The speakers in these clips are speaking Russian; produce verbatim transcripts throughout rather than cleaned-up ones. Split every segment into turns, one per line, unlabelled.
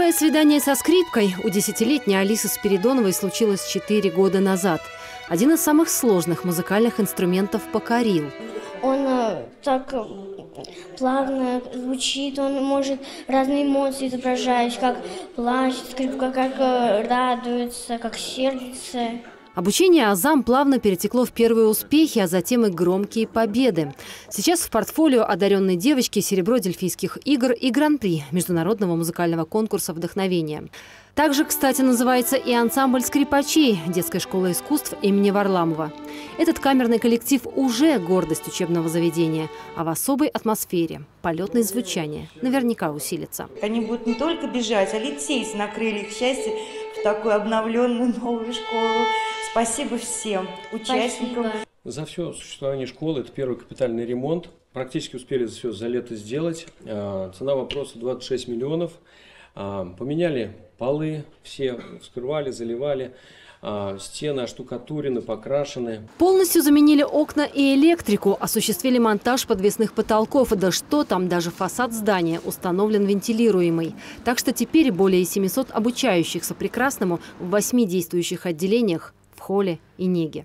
Первое свидание со скрипкой у десятилетней Алисы Спиридоновой случилось четыре года назад. Один из самых сложных музыкальных инструментов покорил.
Он э, так э, плавно звучит, он может разные эмоции изображать, как плачет скрипка, как э, радуется, как сердится.
Обучение азам плавно перетекло в первые успехи, а затем и громкие победы. Сейчас в портфолио одаренной девочки серебро Дельфийских игр и гран-при международного музыкального конкурса «Вдохновение». Также, кстати, называется и ансамбль скрипачей детской школы искусств имени Варламова. Этот камерный коллектив уже гордость учебного заведения, а в особой атмосфере полетное звучание наверняка усилится.
Они будут не только бежать, а лететь на крыльях счастья в такую обновленную новую школу. Спасибо всем участникам.
Спасибо.
За все существование школы это первый капитальный ремонт. Практически успели все за лето сделать. Цена вопроса двадцать шесть миллионов. Поменяли полы, все вскрывали, заливали. Стены оштукатурены, покрашены.
Полностью заменили окна и электрику, осуществили монтаж подвесных потолков. Да что там, даже фасад здания установлен вентилируемый. Так что теперь более семисот обучающихся прекрасному в восьми действующих отделениях в холле и неге.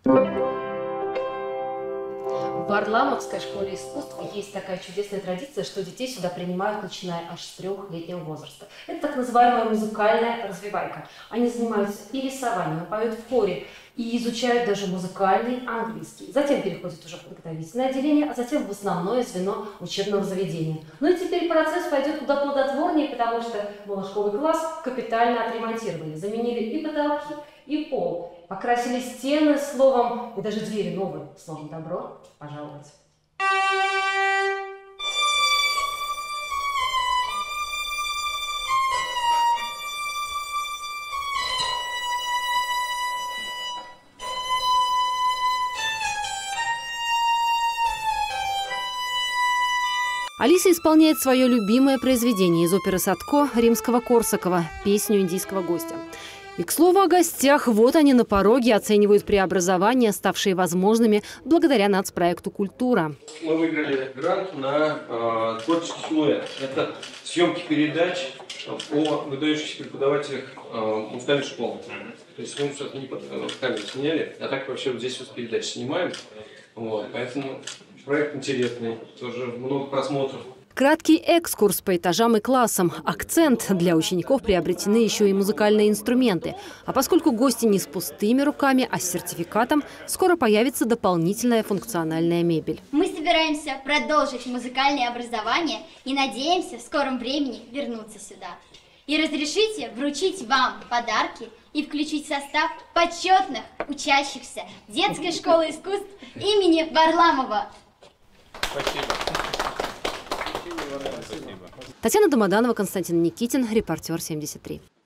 В Варламовской школе искусств есть такая чудесная традиция, что детей сюда принимают, начиная аж с трехлетнего возраста. Это так называемая музыкальная развивайка. Они занимаются и рисованием, поют в хоре, и изучают даже музыкальный английский. Затем переходят уже в подготовительное отделение, а затем в основное звено учебного заведения. Ну и теперь процесс пойдет куда плодотворнее, потому что малышковый класс капитально отремонтировали. Заменили и потолки, и пол. Покрасили стены, словом, и даже двери новые. Словом, добро пожаловать. Алиса исполняет свое любимое произведение из оперы Садко Римского-Корсакова «Песню индийского гостя». И, к слову, о гостях. Вот они на пороге оценивают преобразования, ставшие возможными благодаря нацпроекту «Культура».
Мы выиграли грант на э, творческий силуэт. Это съемки передач о выдающихся преподавателях э, музыкальной школы. То есть мы что-то не под камеру сняли, а так вообще вот здесь вот передачи снимаем. Вот, поэтому проект интересный, тоже много просмотров.
Краткий экскурс по этажам и классам. Акцент. Для учеников приобретены еще и музыкальные инструменты. А поскольку гости не с пустыми руками, а с сертификатом, скоро появится дополнительная функциональная мебель.
Мы собираемся продолжить музыкальное образование и надеемся в скором времени вернуться сюда. И разрешите вручить вам подарки и включить в состав почетных учащихся детской школы искусств имени Варламова.
Спасибо.
Татьяна Домоданова, Константин Никитин, репортер семьдесят три.